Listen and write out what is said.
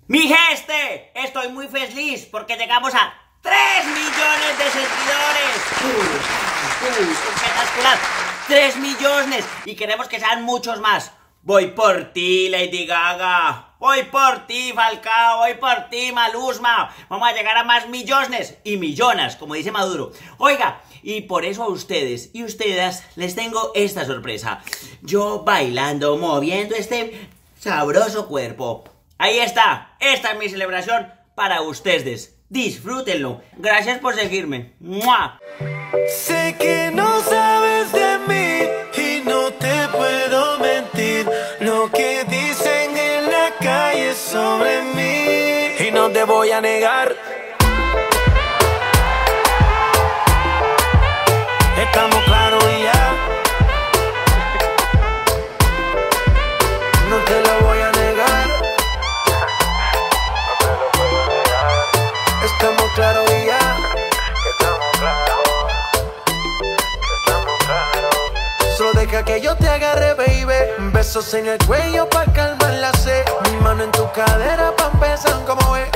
Mi gente, estoy muy feliz porque llegamos a 3 millones de seguidores. Espectacular. 3 millones y queremos que sean muchos más. Voy por ti, Lady Gaga. Voy por ti, Falcao. Voy por ti, Malusma. Vamos a llegar a más millones y millonas, como dice Maduro. Oiga, y por eso a ustedes y ustedes les tengo esta sorpresa. Yo bailando, moviendo este sabroso cuerpo. Ahí está. Esta es mi celebración para ustedes. Disfrútenlo. Gracias por seguirme. ¡Mua! Sé que no sabes de mí y no te puedo mentir. Lo que dicen en la calle sobre mí y no te voy a negar. Estamos claros y ya. No te lo voy a negar. No te lo puedo negar. Estamos claros y ya. Solo deja que yo te agarre, baby. Besos en el cuello pa' calmar la sed. Mi mano en tu cadera pa' empezar como es.